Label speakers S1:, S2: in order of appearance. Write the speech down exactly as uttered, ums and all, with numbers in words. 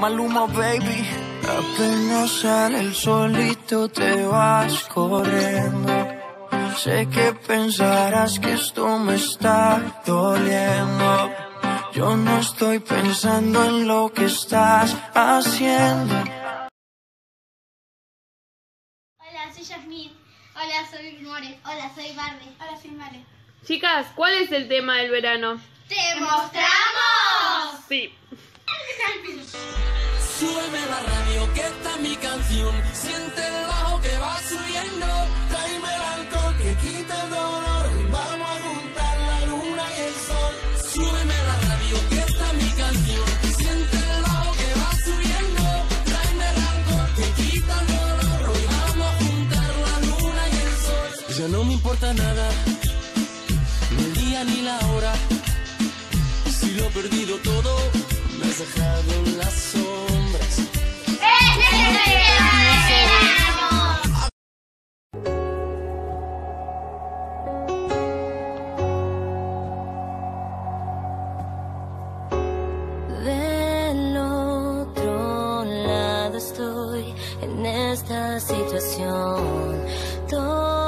S1: Maluma, baby. Apenas sale el solito te vas corriendo. Sé que pensarás que esto me está doliendo. Yo no estoy pensando en lo que estás haciendo.
S2: Hola, soy Yasmín. Hola, soy More. Hola, soy Barbie. Hola, soy Male.
S3: Chicas, ¿cuál es el tema del verano?
S2: ¡Te mostramos!
S3: Sí.
S4: Súbeme la radio, que esta es mi canción. Siente el bajo que va subiendo. Tráeme el alcohol que quita el dolor. Vamos a juntar la luna y el sol. Súbeme la radio, que esta es mi canción. Siente el bajo que va subiendo. Tráeme el alcohol que quita el dolor. Hoy vamos a juntar la luna y el sol. Ya no me importa nada, ni el día ni la hora. Si lo he perdido todo, me has dejado en las sombras.
S5: Del otro lado estoy en esta situación. Todo